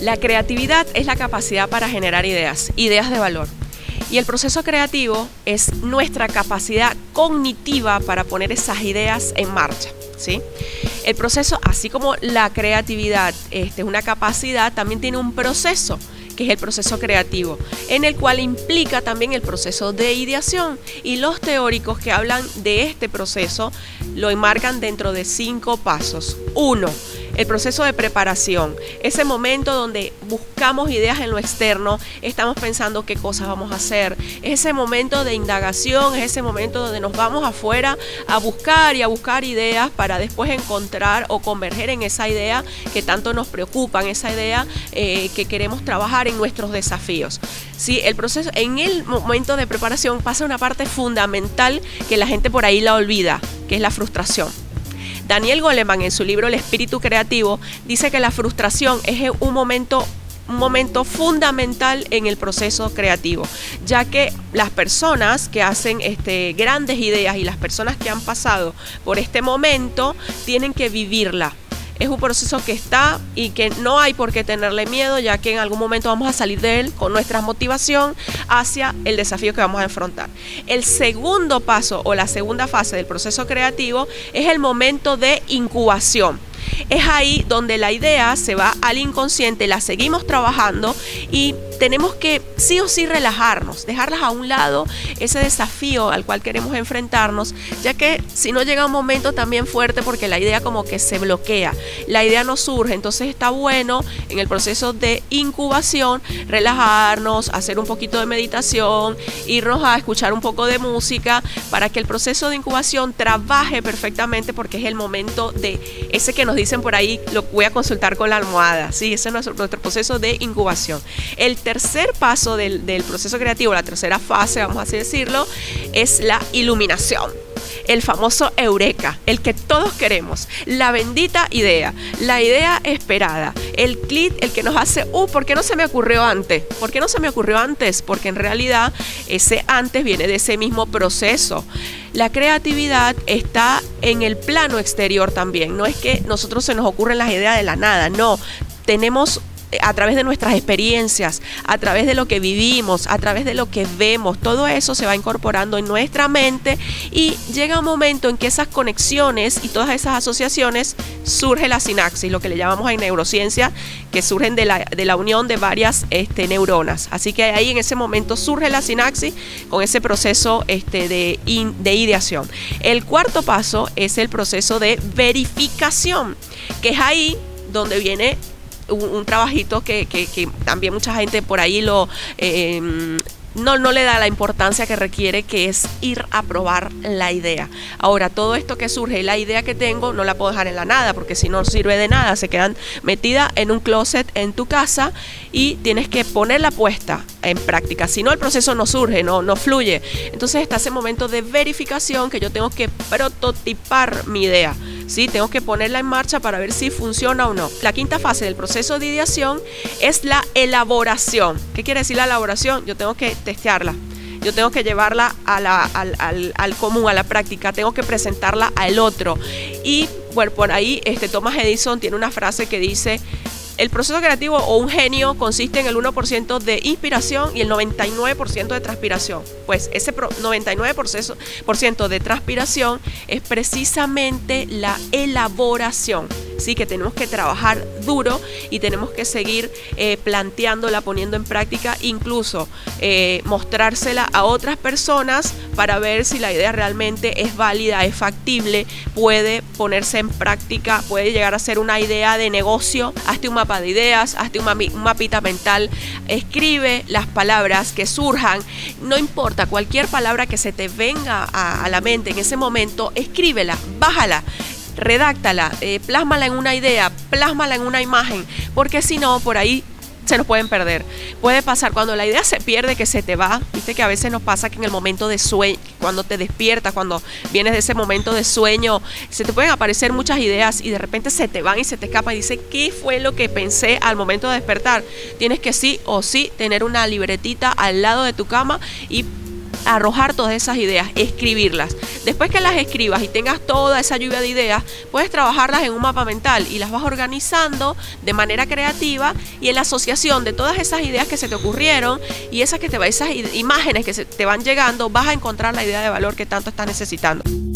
La creatividad es la capacidad para generar ideas de valor. Y el proceso creativo es nuestra capacidad cognitiva para poner esas ideas en marcha, ¿sí? El proceso, así como la creatividad es una capacidad, también tiene un proceso, que es el proceso creativo, en el cual implica también el proceso de ideación. Y los teóricos que hablan de este proceso lo enmarcan dentro de 5 pasos. 1. El proceso de preparación, ese momento donde buscamos ideas en lo externo, estamos pensando qué cosas vamos a hacer, es ese momento de indagación, es ese momento donde nos vamos afuera a buscar ideas para después encontrar o converger en esa idea que tanto nos preocupa, en esa idea que queremos trabajar en nuestros desafíos. Sí, el proceso, en el momento de preparación pasa una parte fundamental que la gente por ahí la olvida, que es la frustración. Daniel Goleman, en su libro El espíritu creativo, dice que la frustración es un momento fundamental en el proceso creativo, ya que las personas que hacen grandes ideas y las personas que han pasado por este momento tienen que vivirla. Es un proceso que está y que no hay por qué tenerle miedo, ya que en algún momento vamos a salir de él con nuestra motivación hacia el desafío que vamos a enfrentar. El segundo paso o la segunda fase del proceso creativo es el momento de incubación. Es ahí donde la idea se va al inconsciente, la seguimos trabajando y tenemos que sí o sí relajarnos, dejarlas a un lado, ese desafío al cual queremos enfrentarnos, ya que si no llega un momento también fuerte porque la idea como que se bloquea, la idea no surge. Entonces está bueno en el proceso de incubación relajarnos, hacer un poquito de meditación, irnos a escuchar un poco de música para que el proceso de incubación trabaje perfectamente, porque es el momento de ese que nos dicen por ahí, lo voy a consultar con la almohada, ¿sí? Ese es nuestro proceso de incubación. El tercer paso del proceso creativo, la tercera fase, vamos a así decirlo, es la iluminación. El famoso eureka, el que todos queremos, la bendita idea, la idea esperada, el clic, el que nos hace, ¿por qué no se me ocurrió antes? ¿Por qué no se me ocurrió antes? Porque en realidad ese antes viene de ese mismo proceso. La creatividad está en el plano exterior también, no es que nosotros se nos ocurren las ideas de la nada, no, tenemos a través de nuestras experiencias, a través de lo que vivimos, a través de lo que vemos, todo eso se va incorporando en nuestra mente y llega un momento en que esas conexiones y todas esas asociaciones surge la sinapsis, lo que le llamamos en neurociencia, que surgen de la unión de varias neuronas. Así que ahí en ese momento surge la sinapsis con ese proceso de ideación. El cuarto paso es el proceso de verificación, que es ahí donde viene un trabajito que también mucha gente por ahí no le da la importancia que requiere, que es ir a probar la idea. Ahora, todo esto que surge, la idea que tengo, no la puedo dejar en la nada, porque si no sirve de nada, se quedan metida en un closet en tu casa y tienes que ponerla puesta en práctica. Si no, el proceso no surge, no fluye. Entonces está ese momento de verificación que yo tengo que prototipar mi idea, ¿sí? Tengo que ponerla en marcha para ver si funciona o no. La quinta fase del proceso de ideación es la elaboración. ¿Qué quiere decir la elaboración? Yo tengo que testearla, yo tengo que llevarla al común, a la práctica, tengo que presentarla al otro. Y bueno, por ahí Thomas Edison tiene una frase que dice: el proceso creativo o un genio consiste en el 1% de inspiración y el 99% de transpiración. Pues ese 99% de transpiración es precisamente la elaboración. Sí, que tenemos que trabajar duro y tenemos que seguir planteándola, poniendo en práctica, incluso mostrársela a otras personas para ver si la idea realmente es válida, es factible, puede ponerse en práctica, puede llegar a ser una idea de negocio. Hazte un mapa de ideas, hazte un mapita mental, escribe las palabras que surjan, no importa, cualquier palabra que se te venga a la mente en ese momento, escríbela, bájala, redáctala, plásmala en una idea, plásmala en una imagen, porque si no, por ahí se nos pueden perder. Puede pasar cuando la idea se pierde, que se te va. Viste que a veces nos pasa que en el momento de sueño, cuando te despiertas, cuando vienes de ese momento de sueño, se te pueden aparecer muchas ideas y de repente se te van y se te escapan y dices, ¿qué fue lo que pensé al momento de despertar? Tienes que sí o sí tener una libretita al lado de tu cama y arrojar todas esas ideas, escribirlas. Después que las escribas y tengas toda esa lluvia de ideas, puedes trabajarlas en un mapa mental y las vas organizando de manera creativa, y en la asociación de todas esas ideas que se te ocurrieron y esas imágenes que se te van llegando, vas a encontrar la idea de valor que tanto estás necesitando.